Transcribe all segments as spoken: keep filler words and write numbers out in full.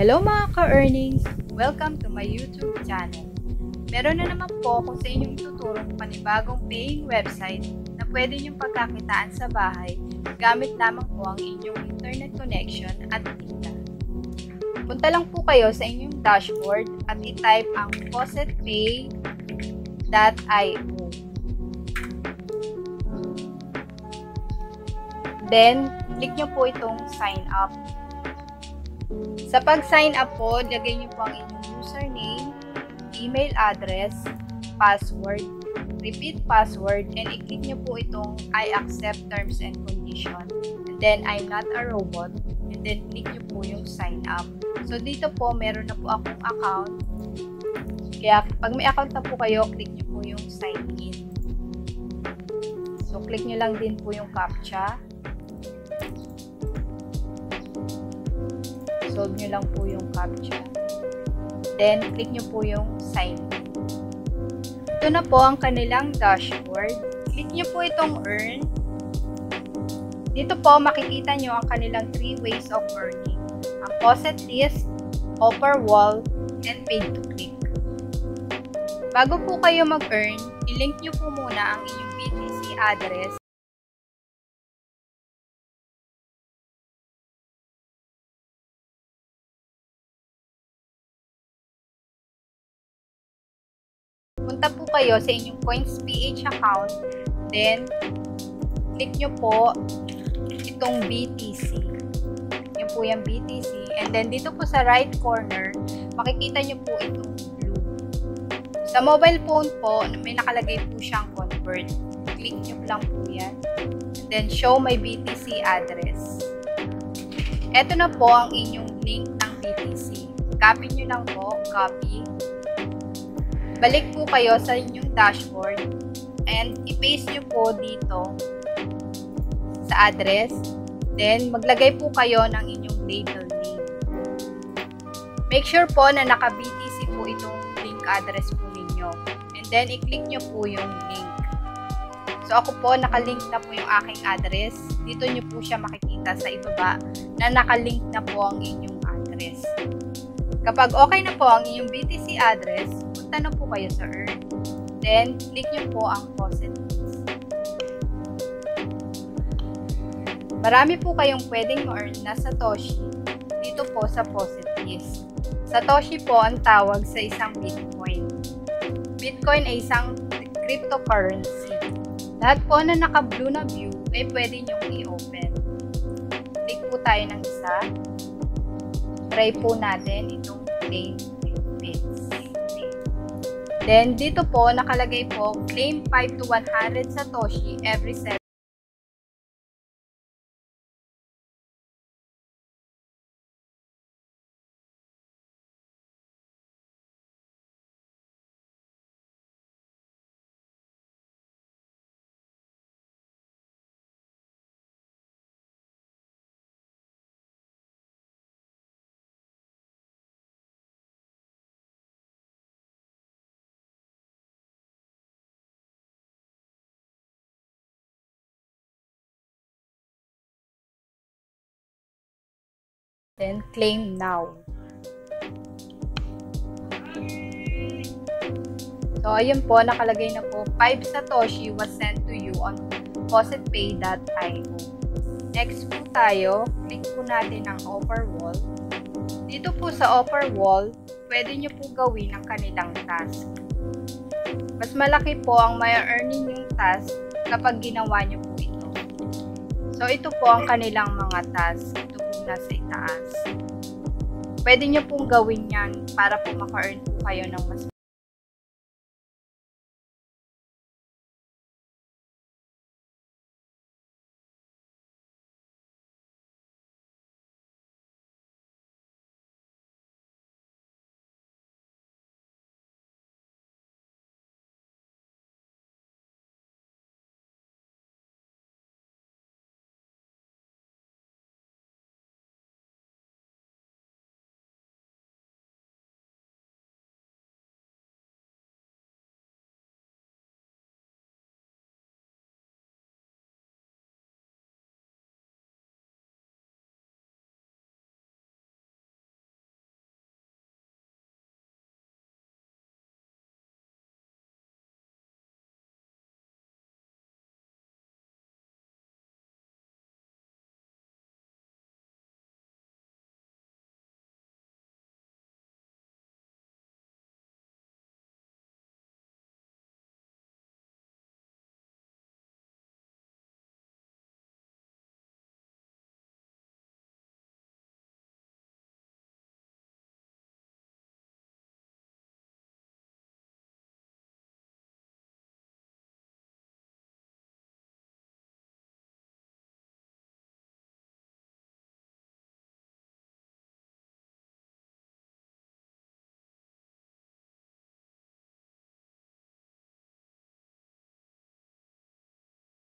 Hello mga ka-earnings! Welcome to my YouTube channel. Meron na naman po ako sa inyong tuturong panibagong paying website na pwede niyong pagkakitaan sa bahay gamit lamang po ang inyong internet connection at data. Punta lang po kayo sa inyong dashboard at i-type ang faucetpay dot i o. Then, click nyo po itong sign up. Sa pag-sign up po, lagay niyo po ang inyong username, email address, password, repeat password, and i-click niyo po itong I accept terms and conditions. And then, I'm not a robot. And then, click niyo po yung sign up. So, dito po, meron na po akong account. Kaya, pag may account na po kayo, click niyo po yung sign in. So, click niyo lang din po yung CAPTCHA. Solve nyo lang po yung CAPTCHA. Then, click nyo po yung sign in. Ito na po ang kanilang dashboard. Click nyo po itong earn. Dito po, makikita nyo ang kanilang three ways of earning. Ang faucet list, offer wall, and paid to click. Bago po kayo mag-earn, i-link nyo po muna ang inyong B T C address. Punta po kayo sa inyong CoinsPH account, then click nyo po itong B T C. Yan po yung B T C. And then dito po sa right corner, makikita nyo po itong blue. Sa mobile phone po, may nakalagay po siyang convert. Click nyo lang po yan. And then show my B T C address. Ito na po ang inyong link ng B T C. Copy nyo lang po, copy. Balik po kayo sa inyong dashboard and i-paste nyo po dito sa address. Then, maglagay po kayo ng inyong label name. Make sure po na naka-B T C po itong link address po ninyo. And then, i-click nyo po yung link. So, ako po, naka-link na po yung aking address. Dito nyo po siya makikita sa ibaba na naka-link na po ang inyong address. Kapag okay na po ang inyong B T C address, punta na po kayo sa Earn. Then, click nyo po ang faucet list. Marami po kayong pwedeng ma-earn na Satoshi dito po sa faucet list. Satoshi po ang tawag sa isang Bitcoin. Bitcoin ay isang cryptocurrency. Lahat po na naka-blue na view ay pwede nyong i-open. Click po tayo ng isa. Try po natin itong claim bits. Then, dito po, nakalagay po, claim five to one hundred Satoshi every seven. Then, claim now. So, ayun po, nakalagay na po, five Satoshi was sent to you on faucetpay dot i o. Next po tayo, click po natin ang offer wall. Dito po sa offer wall, pwede nyo po gawin ang kanilang task. Mas malaki po ang may earning yung task kapag ginawa nyo po ito. So, ito po ang kanilang mga task. Ito po nasa itaas. Pwede nyo pong gawin yan para po maka-earn po kayo ng mas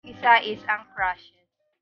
Isa is ang crushes.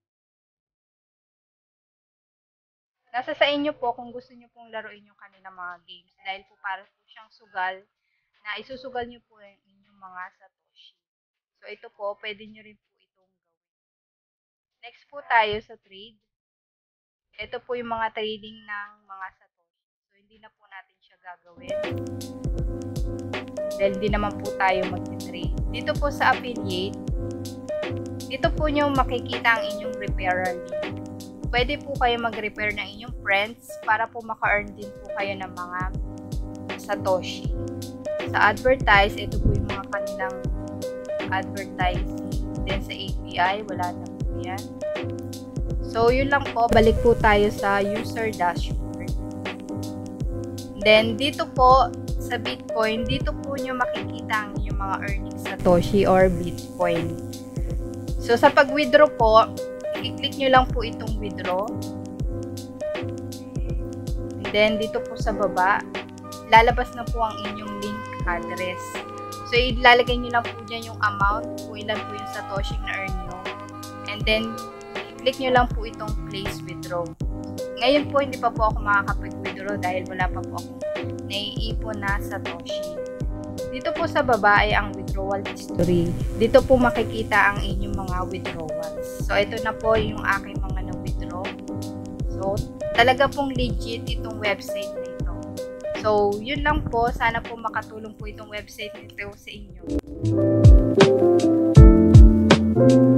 Nasa sa inyo po kung gusto nyo pong laruin yung kanilang mga games. Dahil po para po siyang sugal na isusugal nyo po yung inyong mga satoshi. So, ito po, pwede nyo rin po itong gawin. Next po tayo sa trade. Ito po yung mga trading ng mga satoshi. So, hindi na po natin siya gagawin. Dahil di naman po tayo mag-trade. Dito po sa affiliate, dito po nyo makikita ang inyong referral link. Pwede po kayo mag-refer ng inyong friends para po maka-earn din po kayo ng mga satoshi. Sa advertise, ito po yung mga kanilang advertising. Then sa A P I, wala na po yan. So, yun lang po. Balik po tayo sa user dashboard. Then, dito po sa Bitcoin, dito po nyo makikita ang inyong mga earnings satoshi or Bitcoin. So, sa pag-withdraw po, i-click nyo lang po itong withdraw. And then, dito po sa baba, lalabas na po ang inyong link address. So, ilalagay nyo lang po dyan yung amount, kung ilan po yung satoshi na earn nyo. And then, click nyo lang po itong place withdraw. Ngayon po, hindi pa po ako makakapag-withdraw dahil wala pa po akong naiipon na satoshi. Dito po sa baba ay ang withdrawal history. Dito po makikita ang inyong mga withdrawals. So, ito na po yung aking mga na-withdraw. So, talaga pong legit itong website na ito. So, yun lang po. Sana po makatulong po itong website nito sa inyo.